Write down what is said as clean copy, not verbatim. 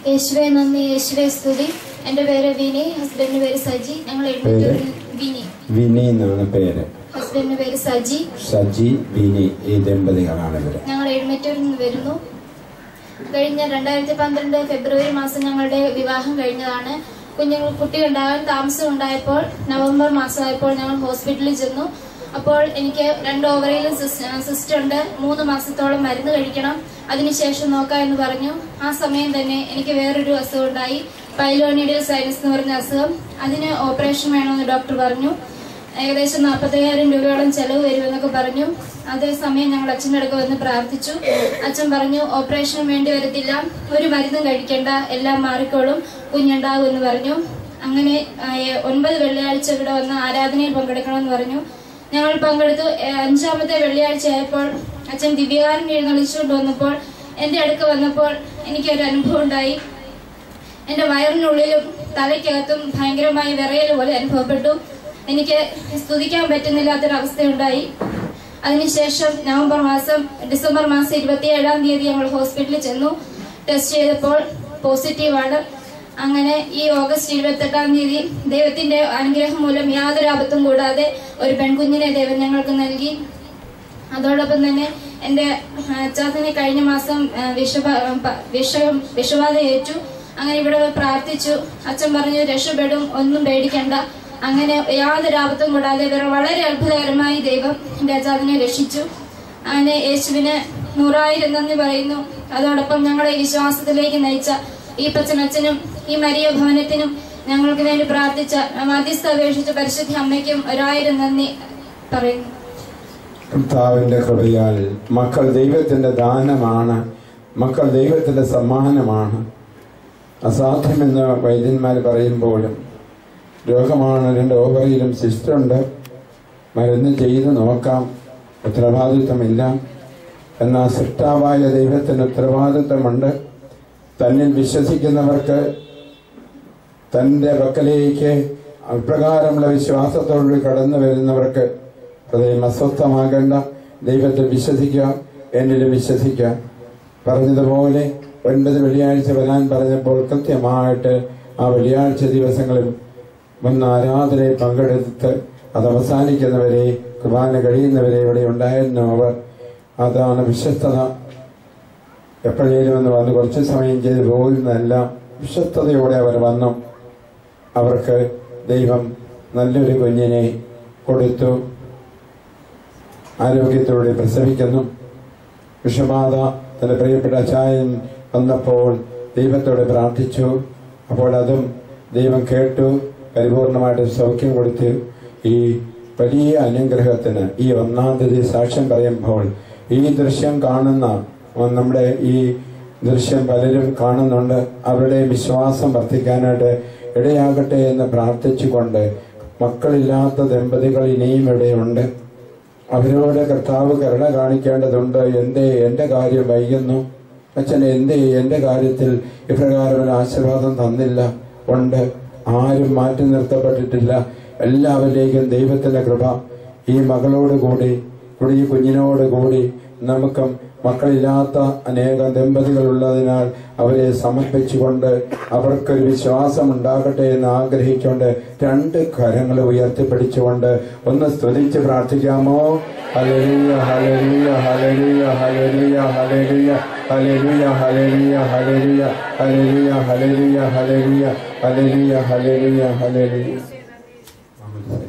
യേശുവേ നന്ദി, യേശുവേ സ്തുതി. എന്റെ പേര് വിനി, ഹസ്ബൻഡിന്റെ പേര് സജി. ഞങ്ങൾ വിനി എന്നാണ് പേര്. ഹസ്ബൻഡിന്റെ പേര് സജി. സജി, വിനി ഈ ദമ്പതികളാണ് ഇവര്. ഞങ്ങൾ എഴുമറ്റൂരിൽ നിന്ന് വരുന്നു. കഴിഞ്ഞ 2012 ഫെബ്രുവരി മാസം ഞങ്ങളുടെ വിവാഹം കഴിഞ്ഞതാണ്. കുട്ടികളുണ്ടാകാൻ താമസം ഉണ്ടായപ്പോൾ നവംബർ മാസമായപ്പോൾ ഞങ്ങൾ ഹോസ്പിറ്റലിൽ ചെന്നു. അപ്പോൾ എനിക്ക് 2 ഓവറിയിലും സിസ്റ്റ് ഉണ്ട്. 3 മാസത്തോളം മരുന്ന് കഴിക്കണം, അതിനുശേഷം നോക്കാം എന്ന് പറഞ്ഞു. ആ സമയം തന്നെ എനിക്ക് വേറൊരു അസുഖം ഉണ്ടായി, പൈലോണിഡിയൽ സൈനസ് എന്ന് പറഞ്ഞ അസുഖം. അതിന് ഓപ്പറേഷൻ വേണമെന്ന് ഡോക്ടർ പറഞ്ഞു. ഏകദേശം 45,000 രൂപയോളം ചെലവ് വരുമെന്നൊക്കെ പറഞ്ഞു. അതേസമയം ഞങ്ങൾ അച്ഛൻ്റെ അടുക്ക വന്ന് പ്രാർത്ഥിച്ചു. അച്ഛൻ പറഞ്ഞു ഓപ്പറേഷന് വേണ്ടി വരത്തില്ല, ഒരു മരുന്നും കഴിക്കേണ്ട, എല്ലാം മാറിക്കോളും, കുഞ്ഞുണ്ടാകും എന്ന് പറഞ്ഞു. അങ്ങനെ 9 വെള്ളിയാഴ്ച ഇവിടെ വന്ന് ആരാധനയിൽ പങ്കെടുക്കണമെന്ന് പറഞ്ഞു. ഞങ്ങൾ പങ്കെടുത്തു. 5-ാമത്തെ വെള്ളിയാഴ്ച ആയപ്പോൾ അച്ഛൻ ദിവ്യകാരൻ എഴുന്നള്ളിച്ചുകൊണ്ട് വന്നപ്പോൾ എൻ്റെ അടുക്ക വന്നപ്പോൾ എനിക്കൊരു അനുഭവം ഉണ്ടായി. എൻ്റെ വയറിനുള്ളിലും തലയ്ക്കകത്തും ഭയങ്കരമായി വിറയൽ പോലെ അനുഭവപ്പെട്ടു. എനിക്ക് സ്തുതിക്കാൻ പറ്റുന്നില്ലാത്തൊരവസ്ഥയുണ്ടായി. അതിനുശേഷം ഡിസംബർ മാസം 27-ാം തീയതി ഞങ്ങൾ ഹോസ്പിറ്റലിൽ ചെന്നു. ടെസ്റ്റ് ചെയ്തപ്പോൾ പോസിറ്റീവാണ്. അങ്ങനെ ഈ ഓഗസ്റ്റ് 28-ാം തീയതി ദൈവത്തിന്റെ അനുഗ്രഹം മൂലം യാതൊരു ആപത്തും കൂടാതെ ഒരു പെൺകുഞ്ഞിനെ ദൈവം ഞങ്ങൾക്ക് നൽകി. അതോടൊപ്പം തന്നെ എൻ്റെ അച്ചാച്ചനെ കഴിഞ്ഞ മാസം വിഷബാധ ഏറ്റു. അങ്ങനെ ഇവിടെ പ്രാർത്ഥിച്ചു. അച്ഛൻ പറഞ്ഞു രക്ഷപ്പെടും, ഒന്നും പേടിക്കണ്ട. അങ്ങനെ യാതൊരു ആപത്തും കൂടാതെ വളരെ അത്ഭുതകരമായി ദൈവം എൻ്റെ അച്ചാച്ചനെ രക്ഷിച്ചു. അങ്ങനെ യേശുവിന് 100,000 നന്ദി പറയുന്നു. അതോടൊപ്പം ഞങ്ങളെ വിശ്വാസത്തിലേക്ക് നയിച്ച ഈ പച്ചനച്ഛനും ഈ മരിയ ഭവനത്തിനും ഞങ്ങൾക്ക് വേണ്ടി പ്രാർത്ഥിച്ച മധ്യസ്ഥ അപേക്ഷിച്ച പരിശുദ്ധ അമ്മയ്ക്കും 1,000 നന്ദി പറയുന്നു. കർത്താവിന്റെ കൃപയാൽ മക്കൾ ദൈവത്തിന്റെ ദാനമാണ്, മക്കൾ ദൈവത്തിന്റെ സമ്മാനമാണ്. അസാധ്യമെന്ന് വൈദ്യന്മാർ പറയുമ്പോഴും രോഗമാണ്, 2 ഓവറിയിലും സിസ്റ്റുണ്ട്, മരുന്ന് ചെയ്ത് നോക്കാം, ഉത്തരവാദിത്വമില്ല. എന്നാൽ സൃഷ്ടാവായ ദൈവത്തിന് ഉത്തരവാദിത്വമുണ്ട്. തന്നിൽ വിശ്വസിക്കുന്നവർക്ക് തൻ്റെ പക്കലേക്ക് അപ്രകാരമുള്ള വിശ്വാസത്തോടുകൂടി കടന്നു വരുന്നവർക്ക് ഹൃദയം അസ്വസ്ഥമാകേണ്ട, ദൈവത്തിൽ വിശ്വസിക്കുക, എന്നിലും വിശ്വസിക്കുക. പറഞ്ഞതുപോലെ 9 വെള്ളിയാഴ്ച വരാൻ പറഞ്ഞപ്പോൾ കൃത്യമായിട്ട് ആ വെള്ളിയാഴ്ച ദിവസങ്ങളിൽ വന്ന് ആരാധനയിൽ പങ്കെടുത്ത് അത് അവസാനിക്കുന്നവരെ, കുർബാന കഴിയുന്നവരെ ഇവിടെ ഉണ്ടായിരുന്നു അവർ. അതാണ് വിശ്വസ്തത. എപ്പോഴേലും ഒന്ന് വന്ന് കുറച്ച് സമയം ചെയ്ത് പോകുന്നതല്ല, വിശ്വസ്തയോടെ അവർ വന്നു. അവർക്ക് ദൈവം നല്ലൊരു കുഞ്ഞിനെ കൊടുത്തു. ആരോഗ്യത്തോടെ പ്രസവിക്കുന്നു. വിഷബാധ തന്റെ പ്രിയപ്പെട്ട അച്ചായൻ വന്നപ്പോൾ ദൈവത്തോടെ പ്രാർത്ഥിച്ചു. അപ്പോൾ അതും ദൈവം കേട്ടു, പരിപൂർണമായിട്ട് സൗഖ്യം കൊടുത്തു. ഈ വലിയ അനുഗ്രഹത്തിന് ഈ 1-ാം തീയതി സാക്ഷ്യം പറയുമ്പോൾ ഈ ദൃശ്യം കാണുന്ന നമ്മുടെ ഈ ദൃശ്യം പലരും കാണുന്നുണ്ട്. അവരുടെ വിശ്വാസം വർദ്ധിക്കാനായിട്ട് ഇടയാകട്ടെ എന്ന് പ്രാർത്ഥിച്ചുകൊണ്ട് മക്കളില്ലാത്ത ദമ്പതികൾ ഇനിയും ഇവിടെയുണ്ട്. അവരോട് കർത്താവ് കരുണ കാണിക്കേണ്ടതുണ്ട്. എന്റെ കാര്യം വൈകുന്നു, അച്ഛൻ എന്റെ കാര്യത്തിൽ ഇപ്രകാരം ആശീർവാദം തന്നില്ല. ഉണ്ട്, ആരും മാറ്റി നിർത്തപ്പെട്ടിട്ടില്ല. എല്ലാവരിലേക്കും ദൈവത്തിന്റെ കൃപ ഈ മകളോടുകൂടി ഈ കുഞ്ഞിനോടുകൂടി നമുക്കും മക്കളില്ലാത്ത അനേകം ദമ്പതികൾ ഉള്ളതിനാൽ അവരെ സമർപ്പിച്ചുകൊണ്ട് അവർക്കൊരു വിശ്വാസം ഉണ്ടാകട്ടെ എന്ന് ആഗ്രഹിച്ചുകൊണ്ട് 2 കരങ്ങൾ ഉയർത്തിപ്പിടിച്ചുകൊണ്ട് ഒന്ന് സ്തുതിച്ച് പ്രാർത്ഥിക്കാമോ? ഹല്ലേലൂയ, ഹല്ലേലൂയ, ഹല്ലേലൂയ, ഹല്ലേലൂയ, ഹല്ലേലൂയ, ഹല്ലേലൂയ, ഹല്ലേലൂയ, ഹല്ലേലൂയ, ഹല്ലേലൂയ, ഹല്ലേലൂയ, ഹല്ലേലൂയ, ഹല്ലേലൂയ, ഹല്ലേലൂയ, ഹല്ലേലൂയ.